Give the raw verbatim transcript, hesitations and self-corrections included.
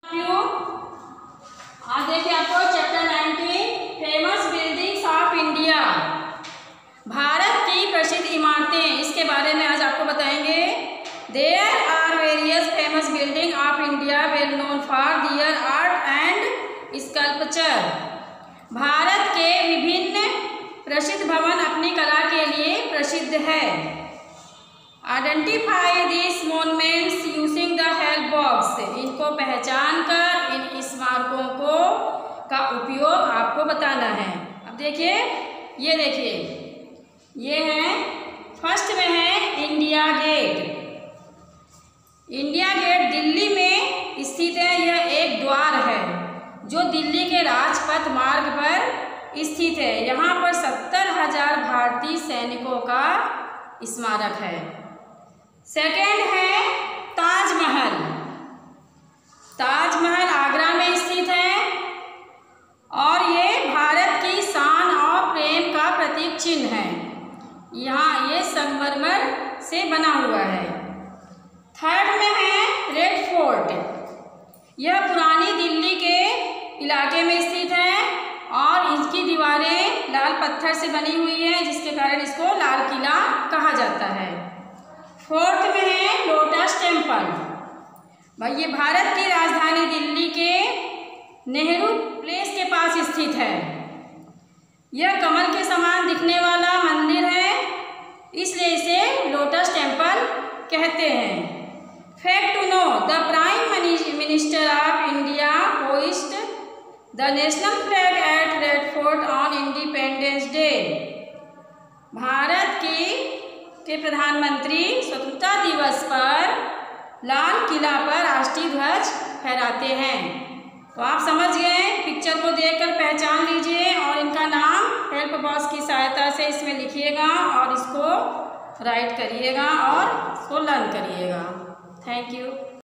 आज देखिए आपको chapter nineteen famous buildings of India, Bharat की प्रसिद्ध इमारतें, इसके बारे में आज आपको बताएंगे। There are various famous building of India well known for their art and sculpture. Bharat के विभिन्न प्रसिद्ध भवन अपनी कला के लिए प्रसिद्ध है। Identify this monuments using the help box, इनको पहचान कर इन स्मारकों को का उपयोग आपको बताना है। अब देखिए, ये देखिए, ये है फर्स्ट में है India Gate. India Gate Delhi में स्थित है। यह एक द्वार है जो दिल्ली के राजपथ मार्ग पर स्थित है। यहाँ पर सत्तर हजार भारतीय सैनिकों का स्मारक है। सेकेंड है ताजमहल। ताजमहल आगरा में स्थित है और ये भारत की शान और प्रेम का प्रतीक चिन्ह है। यहाँ ये संगमरमर से बना हुआ है। थर्ड में है रेड फोर्ट। यह पुरानी दिल्ली के इलाके में स्थित है और इसकी दीवारें लाल पत्थर से बनी हुई है, जिसके कारण इसको लाल किला कहा जाता है। फोर्थ में है लोटस टेम्पल। भाई ये भारत की राजधानी दिल्ली के नेहरू प्लेस के पास स्थित है। यह कमल के समान दिखने वाला मंदिर है, इसलिए इसे लोटस टेम्पल कहते हैं। Fact to know, the prime minister of India hoist the national flag at Red Fort on Independence Day. Bharat की के प्रधानमंत्री स्वतंत्रता दिवस पर लाल किला पर राष्ट्रीय ध्वज फहराते हैं। तो आप समझ गए, पिक्चर को देखकर पहचान लीजिए और इनका नाम हेल्प बॉक्स की सहायता से इसमें लिखिएगा और इसको राइट करिएगा और इसको लर्न करिएगा। Thank you.